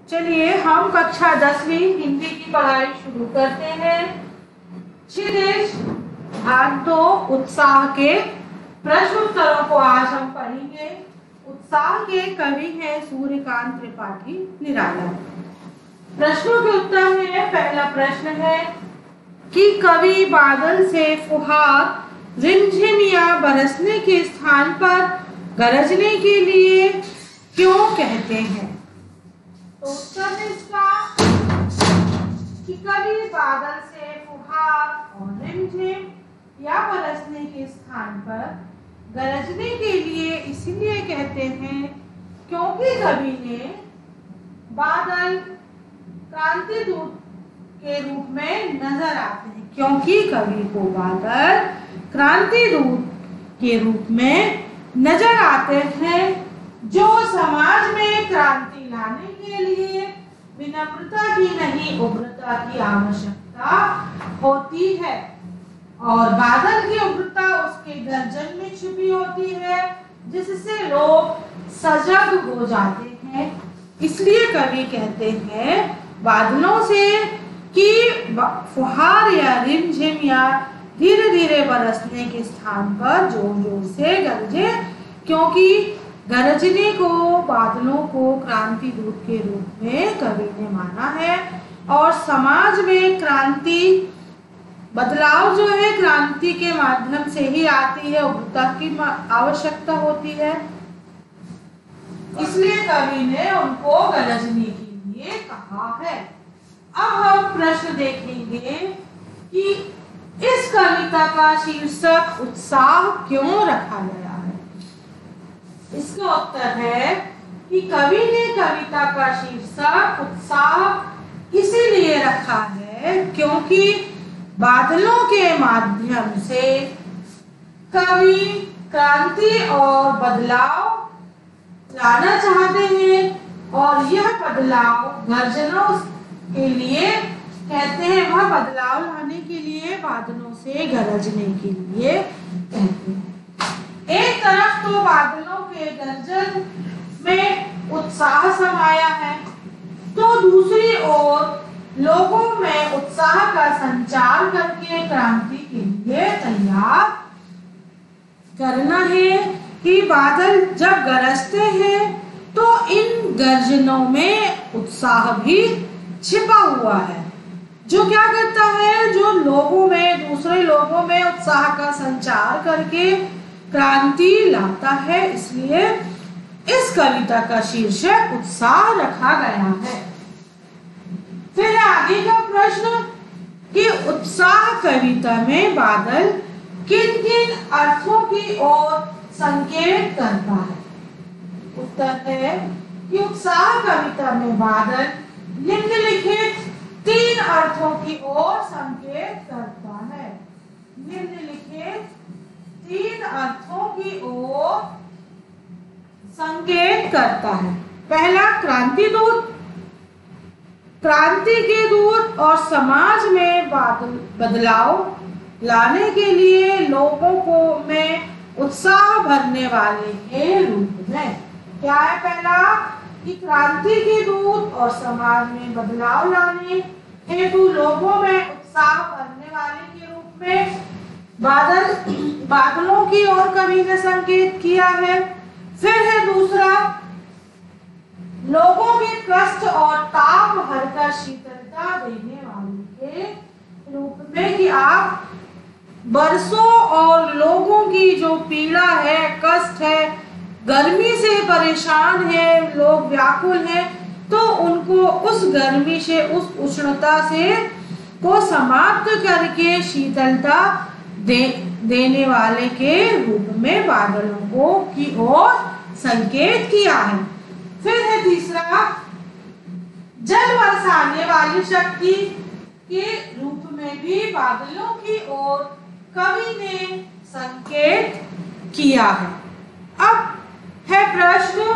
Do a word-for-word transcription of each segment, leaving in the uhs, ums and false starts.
चलिए हम कक्षा दसवीं हिंदी की पढ़ाई शुरू करते हैं। क्षितिज भाग दो उत्साह के प्रश्न उत्तरों को आज हम पढ़ेंगे। उत्साह के कवि हैं सूर्यकांत त्रिपाठी निराला। प्रश्नों के उत्तर है। पहला प्रश्न है कि कवि बादल से फुहार रिमझिम या बरसने के स्थान पर गरजने के लिए क्यों कहते हैं? तो उत्तर है इसका कि कवि बादल से फुहार और रिमझिम या बरसने के स्थान पर गरजने के लिए इसलिए कहते हैं क्योंकि कवि ने बादल क्रांति दूत के रूप में नजर आते हैं। क्योंकि कवि को बादल क्रांति दूत के रूप में नजर आते हैं जो समाज में क्रांति लाने के लिए विनम्रता की नहीं उग्रता की आवश्यकता होती है और बादल की उग्रता उसके गर्जन में छुपी होती है जिससे लोग सजग हो जाते हैं। इसलिए कवि कहते हैं बादलों से कि फुहार या रिमझिम या धीरे धीरे बरसने के स्थान पर जोर जोर से गरजे, क्योंकि गरजने को बादलों को क्रांति दूत के रूप में कवि ने माना है और समाज में क्रांति बदलाव जो है क्रांति के माध्यम से ही आती है, उग्रता की आवश्यकता होती है। इसलिए कवि ने उनको गरजने के लिए कहा है। अब हम प्रश्न देखेंगे कि इस कविता का शीर्षक उत्साह क्यों रखा गया है। इसका उत्तर है कि कवि ने कविता का शीर्षक उत्साह इसीलिए रखा है क्योंकि बादलों के माध्यम से कवि क्रांति और बदलाव लाना चाहते हैं और यह बदलाव गर्जनों के लिए कहते हैं। वह बदलाव लाने के लिए बादलों से गरजने के लिए कहते हैं। एक तरफ तो बादलों के गर्जन में उत्साह समाया है तो दूसरी ओर लोगों में उत्साह का संचार करके क्रांति के लिए तैयार करना है कि बादल जब गरजते हैं तो इन गर्जनों में उत्साह भी छिपा हुआ है जो क्या करता है, जो लोगों में दूसरे लोगों में उत्साह का संचार करके क्रांति लाता है। इसलिए इस कविता का शीर्षक उत्साह रखा गया है। फिर आगे का प्रश्न कि उत्साह कविता में बादल किन किन अर्थों की ओर संकेत करता है। उत्तर है कि उत्साह कविता में बादल निम्नलिखित तीन अर्थों की ओर संकेत करता है। निम्नलिखित तीन अर्थों की ओर संकेत करता है। पहला, क्रांति दूत, क्रांति के दूत और समाज में बदलाव लाने के लिए लोगों को में उत्साह भरने वाले के रूप में। क्या है पहला कि क्रांति के दूत और समाज में बदलाव लाने हेतु लोगों में उत्साह भरने वाले के रूप में बादल बादलों की ओर कवि ने संकेत किया है। फिर है दूसरा, लोगों के कष्ट और ताप भरकर शीतलता देने वाले के रूप में कि आप बरसों और लोगों की जो पीड़ा है, कष्ट है, गर्मी से परेशान है, लोग व्याकुल हैं, तो उनको उस गर्मी से, उस उष्णता से को समाप्त करके शीतलता दे, देने वाले के रूप में बादलों को की ओर संकेत किया है। फिर है तीसरा, जल बरसाने वाली शक्ति के रूप में भी बादलों की ओर कवि ने संकेत किया है। अब है प्रश्न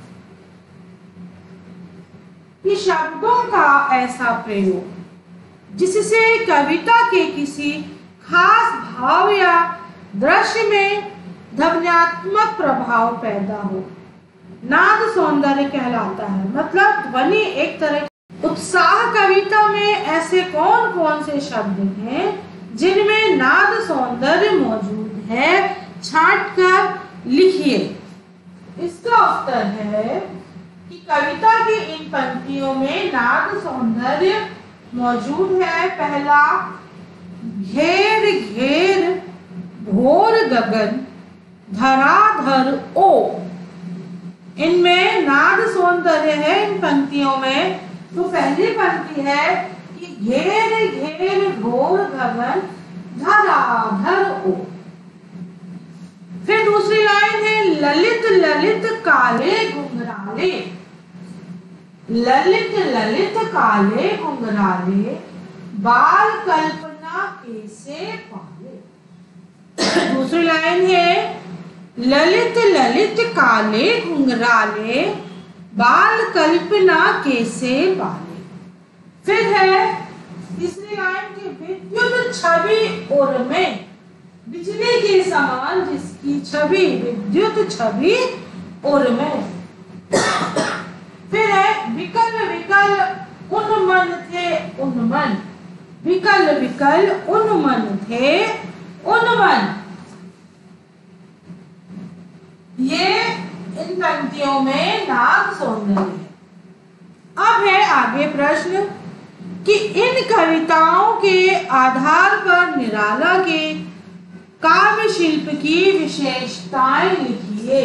कि शब्दों का ऐसा प्रयोग जिससे कविता के किसी खास भाव या दृश्य में ध्वन्यात्मक प्रभाव पैदा हो। नाद सौंदर्य कहलाता है। मतलब ध्वनि एक तरह की। उत्साह कविता में ऐसे कौन कौन से शब्द हैं जिनमें नाद सौंदर्य मौजूद है? छांट कर लिखिए। इसका उत्तर है कि कविता की इन पंक्तियों में नाद सौंदर्य मौजूद है। पहला, घेर घेर घोर गगन धराधर ओ, इनमें नाद सौंदर्य है इन पंक्तियों में। तो पहली पंक्ति है कि घेर घेर घोर गगन धराधर ओ। फिर दूसरी लाइन है ललित ललित काले घुंघराले, ललित ललित काले घुंघराले बाल कल्पना कैसे पाले। दूसरी लाइन है ललित ललित काले घुंघराले बाल कल्पना कैसे पाले। फिर है तीसरी लाइन की विद्युत छवि उर में, बिजली के समान जिसकी छवि, विद्युत छवि उर में। फिर है विकल विकल उन्मन थे उन्मन, विकल विकल उन्मन थे उन्मन। ये इन पंक्तियों में नाद सौंदर्य है। अब है आगे प्रश्न कि इन कविताओं के आधार पर निराला के काव्य शिल्प की विशेषताएं लिखिए।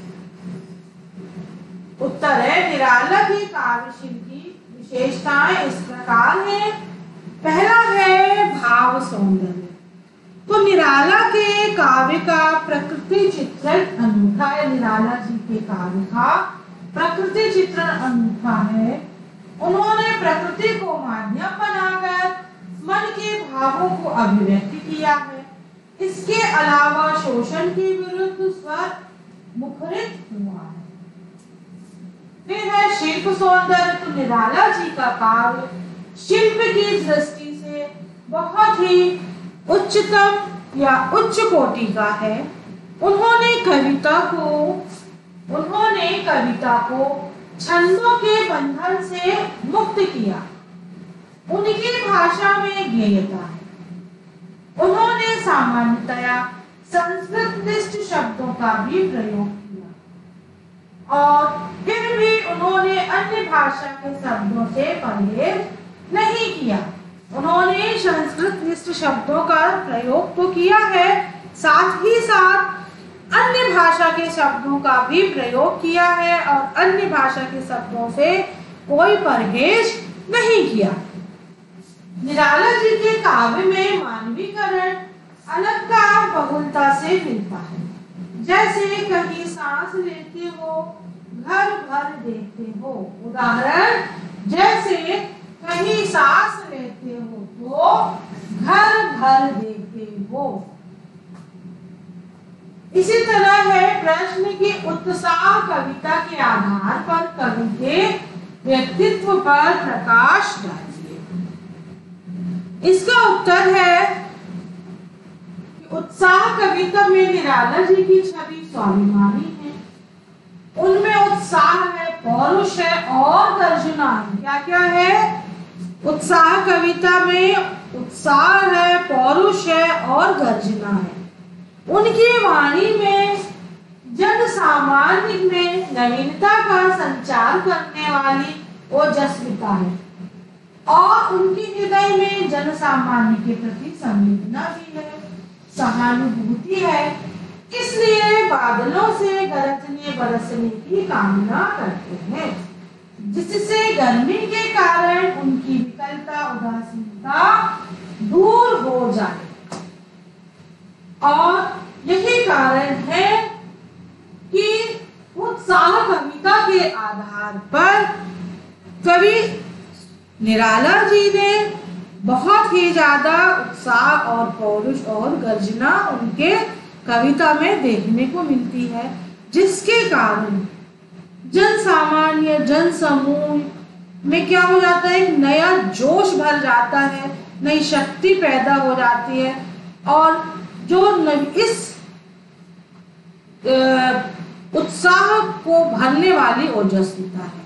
उत्तर है निराला की काव्य शिल्प की विशेषताएं इस प्रकार हैं। पहला है भाव सौंदर्य। तो निराला के काव्य का प्रकृति चित्रण अनूठा है। निराला जी के काव्य का प्रकृति चित्रण अनूठा है। उन्होंने प्रकृति को माध्यम बनाकर मन के भावों को अभिव्यक्त किया है। इसके अलावा शोषण के विरुद्ध स्वर मुखरित हुआ है। फिर है शिल्प सौंदर्य। तो निराला जी का काव्य शिल्प की दृष्टि से बहुत ही उच्चतम या उच्च कोटि का है। उन्होंने कविता को उन्होंने कविता को छंदों के बंधन से मुक्त किया। उनकी भाषा में गेयता है। उन्होंने सामान्यतया संस्कृत निष्ठ शब्दों का भी प्रयोग किया और फिर भी उन्होंने अन्य भाषा के शब्दों से परहेज नहीं किया। उन्होंने संस्कृत निष्ठ शब्दों का प्रयोग तो किया है, साथ ही साथ अन्य भाषा के शब्दों का भी प्रयोग किया है और अन्य भाषा के शब्दों से कोई परहेज नहीं किया। निराला जी के काव्य में मानवीकरण अलंकार बहुलता से मिलता है। जैसे कहीं सांस लेते हो, घर भर देखते हो। उदाहरण, जैसे कहीं सांस लेते हो तो घर भर देखते हो। इसी तरह है प्रश्न की उत्साह कविता के आधार पर कवि के व्यक्तित्व पर प्रकाश डालिए। इसका उत्तर है कि उत्साह कविता में निराला जी की छवि स्वाभिमानी है। उनमें उत्साह है, पौरुष है और गर्जना है। क्या क्या है? उत्साह कविता में उत्साह है, पौरुष है और गर्जना है। उनकी वाणी में जन सामान्य में नवीनता का संचार करने वाली ओजस्विता है और उनकी हृदय में जन सामान्य के प्रति संवेदना भी है, सहानुभूति है। इसलिए बादलों से गरजने बरसने की कामना करते हैं, जिससे गर्मी के कारण उनकी विकलता, उदासीनता दूर हो जाए। और यही कारण है कि उत्साह कविता के आधार पर कवि निराला जी ने बहुत ही ज्यादा उत्साह और पौरुष और गर्जना उनके कविता में देखने को मिलती है, जिसके कारण जन सामान्य जन समूह में क्या हो जाता है, एक नया जोश भर जाता है, नई शक्ति पैदा हो जाती है और जो इस उत्साह को भरने वाली ओजस्विता है।